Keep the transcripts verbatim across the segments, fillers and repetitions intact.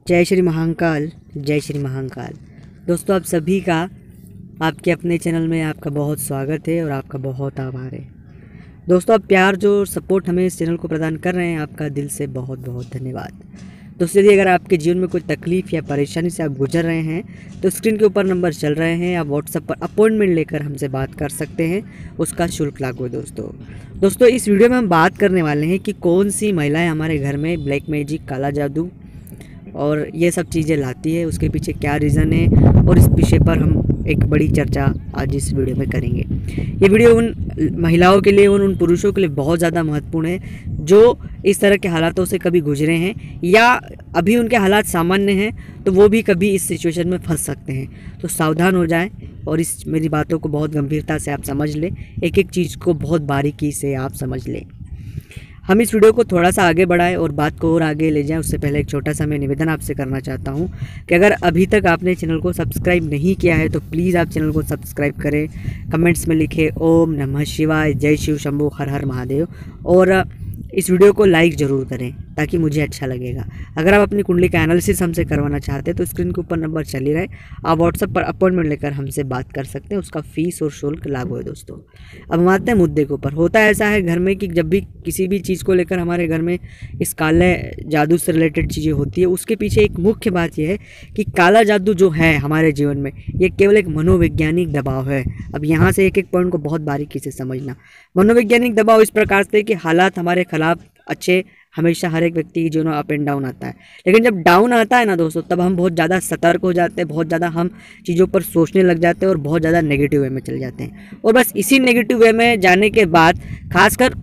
जय श्री महाकाल, जय श्री महाकाल। दोस्तों, आप सभी का आपके अपने चैनल में आपका बहुत स्वागत है और आपका बहुत आभार है। दोस्तों, आप प्यार जो सपोर्ट हमें इस चैनल को प्रदान कर रहे हैं, आपका दिल से बहुत बहुत धन्यवाद। दोस्तों, यदि अगर आपके जीवन में कोई तकलीफ़ या परेशानी से आप गुजर रहे हैं तो स्क्रीन के ऊपर नंबर चल रहे हैं, आप व्हाट्सएप पर अपॉइंटमेंट लेकर हमसे बात कर सकते हैं, उसका शुल्क लागू है। दोस्तों दोस्तों इस वीडियो में हम बात करने वाले हैं कि कौन सी महिलाएं हमारे घर में ब्लैक मैजिक, काला जादू और ये सब चीज़ें लाती है, उसके पीछे क्या रीज़न है, और इस विषय पर हम एक बड़ी चर्चा आज इस वीडियो में करेंगे। ये वीडियो उन महिलाओं के लिए, उन उन पुरुषों के लिए बहुत ज़्यादा महत्वपूर्ण है जो इस तरह के हालातों से कभी गुजरे हैं या अभी उनके हालात सामान्य हैं तो वो भी कभी इस सिचुएशन में फंस सकते हैं। तो सावधान हो जाएं और इस मेरी बातों को बहुत गंभीरता से आप समझ लें, एक एक चीज़ को बहुत बारीकी से आप समझ लें। हम इस वीडियो को थोड़ा सा आगे बढ़ाएं और बात को और आगे ले जाएं, उससे पहले एक छोटा सा मैं निवेदन आपसे करना चाहता हूं कि अगर अभी तक आपने चैनल को सब्सक्राइब नहीं किया है तो प्लीज़ आप चैनल को सब्सक्राइब करें, कमेंट्स में लिखें ओम नमः शिवाय, जय शिव शंभू, हर हर महादेव, और इस वीडियो को लाइक ज़रूर करें ताकि मुझे अच्छा लगेगा। अगर आप अपनी कुंडली का एनालिसिस हमसे करवाना चाहते हैं तो स्क्रीन के ऊपर नंबर चल ही रहा है, आप व्हाट्सएप पर अपॉइंटमेंट लेकर हमसे बात कर सकते हैं, उसका फ़ीस और शुल्क लागू है। दोस्तों, अब हम आते हैं मुद्दे के ऊपर। होता ऐसा है घर में कि जब भी किसी भी चीज़ को लेकर हमारे घर में इस काले जादू से रिलेटेड चीज़ें होती है, उसके पीछे एक मुख्य बात यह है कि काला जादू जो है हमारे जीवन में, ये केवल एक मनोवैज्ञानिक दबाव है। अब यहाँ से एक एक पॉइंट को बहुत बारीकी से समझना। मनोवैज्ञानिक दबाव इस प्रकार से कि हालात हमारे खिलाफ अच्छे, हमेशा हर एक व्यक्ति के जीवन में अप एंड डाउन आता है, लेकिन जब डाउन आता है ना दोस्तों, तब हम बहुत ज़्यादा सतर्क हो जाते हैं, बहुत ज़्यादा हम चीज़ों पर सोचने लग जाते हैं और बहुत ज़्यादा नेगेटिव वे में चले जाते हैं। और बस इसी नेगेटिव वे में जाने के बाद खासकर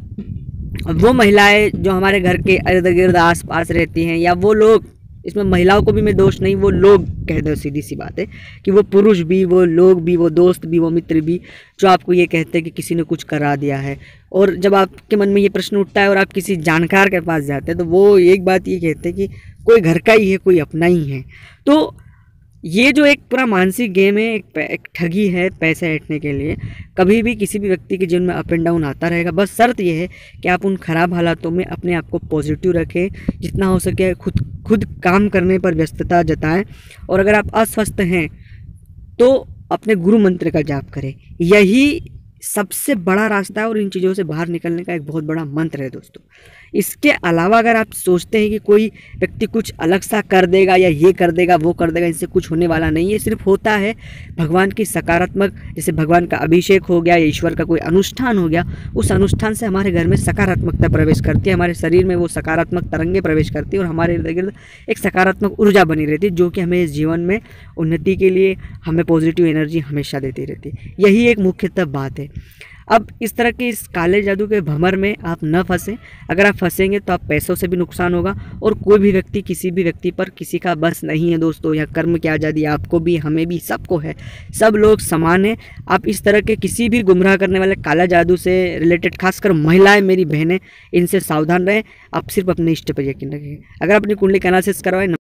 वो महिलाएं जो हमारे घर के इर्द गिर्द आस पास रहती हैं, या वो लोग, इसमें महिलाओं को भी मैं दोष नहीं, वो लोग कह दो, सीधी सी बात है कि वो पुरुष भी, वो लोग भी, वो दोस्त भी, वो मित्र भी, जो आपको ये कहते हैं कि किसी ने कुछ करा दिया है। और जब आपके मन में ये प्रश्न उठता है और आप किसी जानकार के पास जाते हैं तो वो एक बात ये कहते हैं कि कोई घर का ही है, कोई अपना ही है। तो ये जो एक पूरा मानसिक गेम है, एक, एक ठगी है पैसे ऐंठने के लिए। कभी भी किसी भी व्यक्ति के जीवन में अप एंड डाउन आता रहेगा, बस शर्त ये है कि आप उन खराब हालातों में अपने आप को पॉजिटिव रखें, जितना हो सके खुद खुद काम करने पर व्यस्तता जताएं, और अगर आप अस्वस्थ हैं तो अपने गुरु मंत्र का जाप करें। यही सबसे बड़ा रास्ता है और इन चीज़ों से बाहर निकलने का एक बहुत बड़ा मंत्र है। दोस्तों, इसके अलावा अगर आप सोचते हैं कि कोई व्यक्ति कुछ अलग सा कर देगा या ये कर देगा, वो कर देगा, इनसे कुछ होने वाला नहीं है। सिर्फ होता है भगवान की सकारात्मक, जैसे भगवान का अभिषेक हो गया या ईश्वर का कोई अनुष्ठान हो गया, उस अनुष्ठान से हमारे घर में सकारात्मकता प्रवेश करती है, हमारे शरीर में वो सकारात्मक तरंगें प्रवेश करती है और हमारे इर्द गिर्द एक सकारात्मक ऊर्जा बनी रहती है, जो कि हमें इस जीवन में उन्नति के लिए हमें पॉजिटिव एनर्जी हमेशा देती रहती है। यही एक मुख्यतः बात है। अब इस तरह के इस काले जादू के भंवर में आप न फंसें। अगर आप फंसेंगे तो आप पैसों से भी नुकसान होगा, और कोई भी व्यक्ति किसी भी व्यक्ति पर किसी का बस नहीं है। दोस्तों, यह कर्म की आज़ादी आपको भी, हमें भी, सबको है, सब लोग समान हैं। आप इस तरह के किसी भी गुमराह करने वाले काला जादू से रिलेटेड, खासकर महिलाएं, मेरी बहनें, इनसे सावधान रहें। आप सिर्फ अपने इष्ट पर यकीन रखें। अगर अपनी कुंडली का एनालिसिस करवाएं